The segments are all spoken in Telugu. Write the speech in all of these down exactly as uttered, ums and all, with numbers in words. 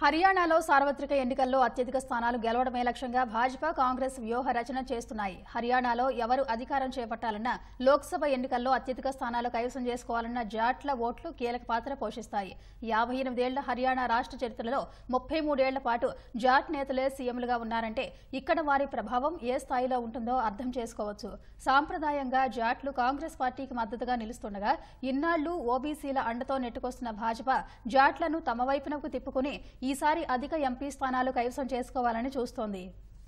హర్యానాలో సార్వత్రిక ఎన్నికల్లో అత్యధిక స్థానాలు గెలవడమే లక్ష్యంగా భాజపా కాంగ్రెస్ వ్యూహ రచన చేస్తున్నాయి. హర్యానాలో ఎవరు అధికారం చేపట్టాలన్నా లోక్సభ ఎన్నికల్లో అత్యధిక స్థానాలు కైవసం చేసుకోవాలన్న జాట్ల ఓట్లు కీలక పాత్ర పోషిస్తాయి. యాభై ఎనిమిదేళ్ల హర్యానా రాష్ట్ర చరిత్రలో ముప్పై మూడేళ్ల పాటు జాట్ నేతలే సీఎంలుగా ఉన్నారంటే ఇక్కడ వారి ప్రభావం ఏ స్థాయిలో ఉంటుందో అర్థం చేసుకోవచ్చు. సాంప్రదాయంగా జాట్లు కాంగ్రెస్ పార్టీకి మద్దతుగా నిలుస్తుండగా ఇన్నాళ్లు ఓబీసీల అండతో నెట్టుకొస్తున్న భాజపా జాట్లను తమ వైపునకు తిప్పుకుని ఈసారి అధిక ఎంపీ స్థానాలు కైవసం చేసుకోవాలని చూస్తోంది.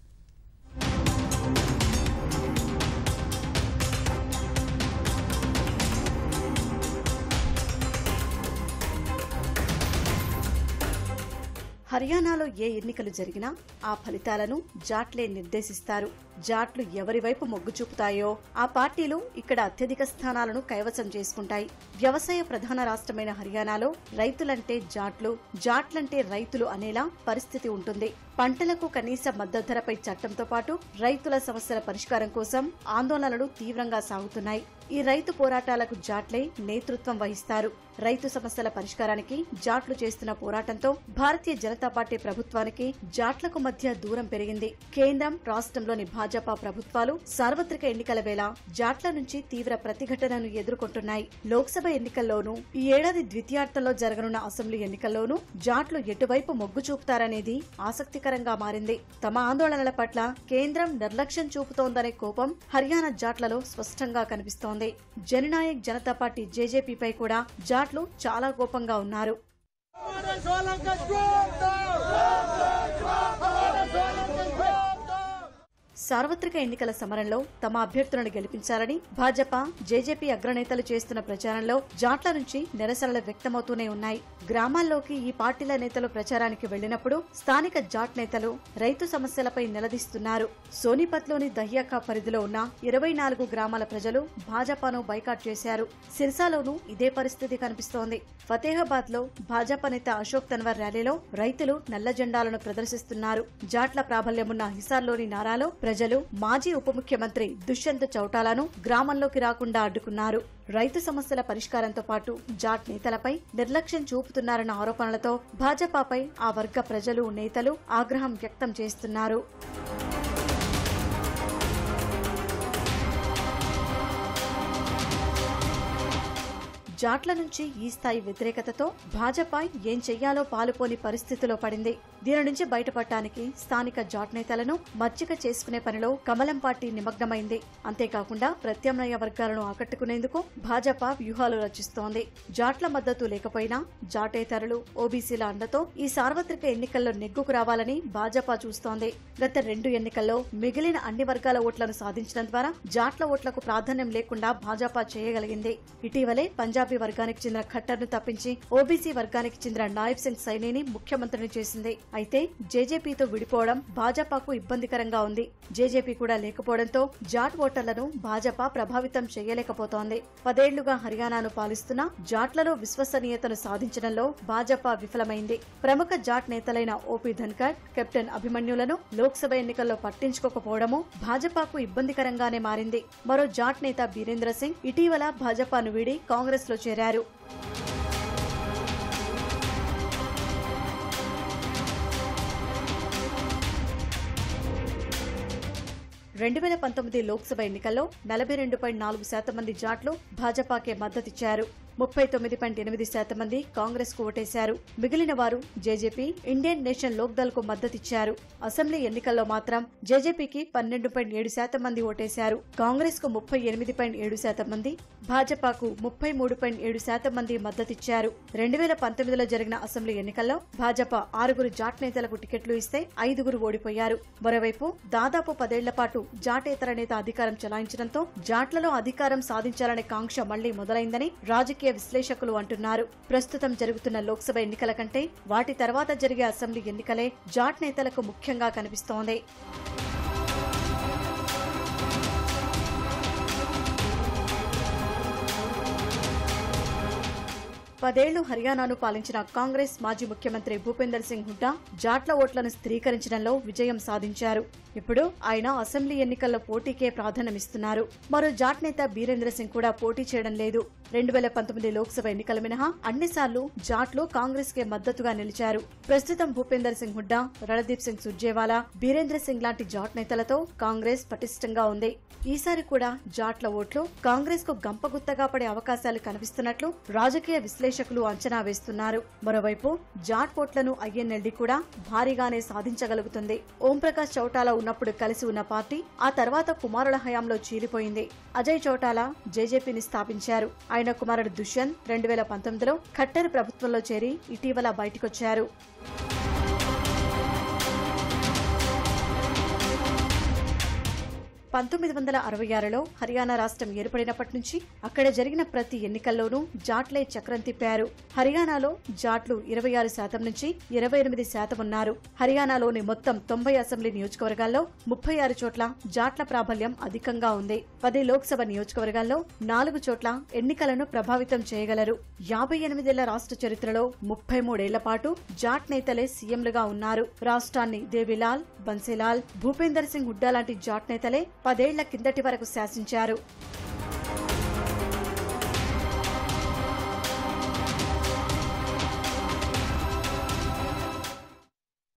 హర్యానాలో ఏ ఎన్నికలు జరిగినా ఆ ఫలితాలను జాట్లే నిర్దేశిస్తారు. జాట్లు ఎవరి వైపు మొగ్గు చూపుతాయో ఆ పార్టీలు ఇక్కడ అత్యధిక స్థానాలను కైవసం చేసుకుంటాయి. వ్యవసాయ ప్రధాన రాష్ట్రమైన హర్యానాలో రైతులంటే జాట్లు, జాట్లంటే రైతులు అనేలా పరిస్థితి ఉంటుంది. పంటలకు కనీస మద్దతు ధరపై చట్టంతో పాటు రైతుల సమస్యల పరిష్కారం కోసం ఆందోళనలు తీవ్రంగా సాగుతున్నాయి. ఈ రైతు పోరాటాలకు జాట్లే నేతృత్వం వహిస్తారు. రైతు సమస్యల పరిష్కారానికి జాట్లు చేస్తున్న పోరాటంతో భారతీయ జనతా పార్టీ ప్రభుత్వానికి జాట్లకు మధ్య దూరం పెరిగింది. కేంద్రం, రాష్ట్రంలోని భాజపా ప్రభుత్వాలు సార్వత్రిక ఎన్నికల వేళ జాట్ల నుంచి తీవ్ర ప్రతిఘటనను ఎదుర్కొంటున్నాయి. లోక్సభ ఎన్నికల్లోనూ ఈ ఏడాది ద్వితీయార్థంలో జరగనున్న అసెంబ్లీ ఎన్నికల్లోనూ జాట్లు ఎటువైపు మొగ్గు చూపుతారనేది ఆసక్తికరంగా మారింది. తమ ఆందోళనల పట్ల కేంద్రం నిర్లక్ష్యం చూపుతోందనే కోపం హర్యానా జాట్లలో స్పష్టంగా కనిపిస్తోంది. జననాయక్ జనతా పార్టీ జేజేపీపై కూడా జాట్లు చాలా కోపంగా ఉన్నారు. సార్వత్రిక ఎన్నికల సమరంలో తమ అభ్యర్థులను గెలిపించాలని భాజపా, జేజేపీ అగ్రనేతలు చేస్తున్న ప్రచారంలో జాట్ల నుంచి నిరసనలు వ్యక్తమవుతూనే ఉన్నాయి. గ్రామాల్లోకి ఈ పార్టీల నేతలు ప్రచారానికి వెళ్లినప్పుడు స్థానిక జాట్ నేతలు రైతు సమస్యలపై నిలదీస్తున్నారు. సోనిపత్లోని దహ్యాకా పరిధిలో ఉన్న ఇరవై నాలుగు గ్రామాల ప్రజలు భాజపాను బైకాట్ చేశారు. సిర్సాలోనూ ఇదే పరిస్థితి కనిపిస్తోంది. ఫతేహాబాద్ లో భాజపా నేత అశోక్ తన్వర్ ర్యాలీలో రైతులు నల్ల జెండాలను ప్రదర్శిస్తున్నారు. జాట్ల ప్రాబల్యమున్న హిసార్లోని నారాలో ప్రజలు మాజీ ఉప ముఖ్యమంత్రి దుష్యంత్ చౌటాలాను గ్రామంలోకి రాకుండా అడ్డుకున్నారు. రైతు సమస్యల పరిష్కారంతో పాటు జాట్ నేతలపై నిర్లక్ష్యం చూపుతున్నారన్న ఆరోపణలతో భాజపాపై ఆ వర్గ ప్రజలు, నేతలు ఆగ్రహం వ్యక్తం చేస్తున్నారు. జాట్ల నుంచి ఈ స్థాయి వ్యతిరేకతతో భాజపా ఏం చెయ్యాలో పాలుపోని పరిస్థితిలో పడింది. దీని నుంచి బయటపడటానికి స్థానిక జాట్ నేతలను మచ్చిక చేసుకునే పనిలో కమలం పార్టీ నిమగ్నమైంది. అంతేకాకుండా ప్రత్యామ్నాయ వర్గాలను ఆకట్టుకునేందుకు భాజపా వ్యూహాలు రచిస్తోంది. జాట్ల మద్దతు లేకపోయినా జాటేతరులు, ఓబీసీల అండతో ఈ సార్వత్రిక ఎన్నికల్లో నెగ్గుకు రావాలని భాజపా చూస్తోంది. గత రెండు ఎన్నికల్లో మిగిలిన అన్ని వర్గాల ఓట్లను సాధించడం ద్వారా జాట్ల ఓట్లకు ప్రాధాన్యం లేకుండా భాజపా చేయగలిగింది. ఇటీవలే పంజాబ్ వర్గానికి చెందిన ఖట్టర్ ను తప్పించి ఓబీసీ వర్గానికి చెందిన నాయబ్ సింగ్ సైనిని ముఖ్యమంత్రిని చేసింది. అయితే జేజేపీతో విడిపోవడం భాజపాకు ఇబ్బందికరంగా ఉంది. జేజేపీ కూడా లేకపోవడంతో జాట్ ఓటర్లను భాజపా ప్రభావితం చేయలేకపోతోంది. పదేళ్లుగా హర్యానాను పాలిస్తున్న జాట్లలో విశ్వసనీయతను సాధించడంలో భాజపా విఫలమైంది. ప్రముఖ జాట్ నేతలైన ఓపీ ధన్కర్, కెప్టెన్ అభిమన్యులను లోక్సభ ఎన్నికల్లో పట్టించుకోకపోవడము భాజపాకు ఇబ్బందికరంగానే మారింది. మరో జాట్ నేత బీరేంద్ర సింగ్ ఇటీవల భాజపాను వీడి కాంగ్రెస్ లో చేరారు. రెండు వేల పంతొమ్మిది లోక్సభ ఎన్నికల్లో నలభై రెండు పాయింట్ నాలుగు శాతం మంది జాట్లు భాజపాకే మద్దతిచ్చారు. ముప్పై తొమ్మిది పాయింట్ ఎనిమిది శాతం మంది కాంగ్రెస్ కు ఓటేశారు. మిగిలిన వారు JJP, Indian National Lok Dal కు మద్దతిచ్చారు. అసెంబ్లీ ఎన్నికల్లో మాత్రం జేజేపీకి పన్నెండు పాయింట్ ఏడు శాతం మంది ఓటేశారు. కాంగ్రెస్ కు ముప్పై ఎనిమిది పాయింట్ ఏడు శాతం మంది, భాజపాకు ముప్పై మూడు పాయింట్ ఏడు శాతం మంది మద్దతిచ్చారు. రెండు వేల పంతొమ్మిదిలో జరిగిన అసెంబ్లీ ఎన్నికల్లో భాజపా ఆరుగురు జాట్ నేతలకు టికెట్లు ఇస్తే ఐదుగురు ఓడిపోయారు. మరోవైపు దాదాపు పదేళ్ల పాటు జాటేతర నేత అధికారం చెలాయించడంతో జాట్లలో అధికారం సాధించాలనే కాంక్ష మళ్లీ మొదలైందని రాజకీయ విశ్లేషకులు అంటున్నారు. ప్రస్తుతం జరుగుతున్న లోక్సభ ఎన్నికల కంటే వాటి తర్వాత జరిగే అసెంబ్లీ ఎన్నికలే జాట్ నేతలకు ముఖ్యంగా కనిపిస్తోంది. పదేళ్లు హర్యానాను పాలించిన కాంగ్రెస్ మాజీ ముఖ్యమంత్రి భూపేందర్ సింగ్ హుడ్డా జాట్ల ఓట్లను స్థిరీకరించడంలో విజయం సాధించారు. ఇప్పుడు ఆయన అసెంబ్లీ ఎన్నికల్లో పోటీకే ప్రాధాన్యమిస్తున్నారు. మరో జాట్ నేత బీరేంద్ర సింగ్ కూడా పోటీ చేయడం లేదు. రెండు వేల పంతొమ్మిది లోక్సభ ఎన్నికల మినహా అన్నిసార్లు జాట్లు కాంగ్రెస్ కే మద్దతుగా నిలిచారు. ప్రస్తుతం భూపేందర్ సింగ్ హుడ్డా, రణదీప్ సింగ్ సుర్జేవాలా, బీరేంద్ర సింగ్ లాంటి జాట్ నేతలతో కాంగ్రెస్ పటిష్టంగా ఉంది. ఈసారి కూడా జాట్ల ఓట్లు కాంగ్రెస్ కు గంపగుత్తగా పడే అవకాశాలు కనిపిస్తున్నట్లు రాజకీయ విశ్లేషకులు అంచనా వేస్తున్నారు. మరోవైపు జాట్ ఓట్లను ఐఎన్ఎల్డీ కూడా భారీగానే సాధించగలుగుతుంది. ఓంప్రకాష్ చౌటాలా ఉన్నప్పుడు కలిసి ఉన్న పార్టీ ఆ తర్వాత కుమారుల హయాంలో చీలిపోయింది. అజయ్ చౌటాలా జేజేపీని స్థాపించారు. ఆయన కుమారుడు దుష్యంత్ రెండు వేల పంతొమ్మిదిలో ఖట్టర్ ప్రభుత్వంలో చేరి ఇటీవల బయటకొచ్చారు. పంతొమ్మిది వందల అరవై ఆరులో హర్యానా రాష్ట్రం ఏర్పడినప్పటి నుంచి అక్కడ జరిగిన ప్రతి ఎన్నికల్లోనూ జాట్లే చక్రం తిప్పారు. హర్యానాలో జాట్లు ఇరవై ఆరు శాతం నుంచి ఇరవై ఎనిమిది శాతం ఉన్నారు. హర్యానాలోని మొత్తం తొంభై అసెంబ్లీ నియోజకవర్గాల్లో ముప్పై ఆరు చోట్ల జాట్ల ప్రాబల్యం అధికంగా ఉంది. పది లోక్సభ నియోజకవర్గాల్లో నాలుగు చోట్ల ఎన్నికలను ప్రభావితం చేయగలరు. యాభై ఎనిమిదేళ్ల రాష్ట్ర చరిత్రలో ముప్పై మూడేళ్ల పాటు జాట్ నేతలే సీఎంలుగా ఉన్నారు. రాష్ట్రాన్ని దేవిలాల్, బన్సీలాల్, భూపేందర్ సింగ్ హుడ్డా లాంటి జాట్ నేతలే పదేళ్ల కిందటి వరకు శాసించారు.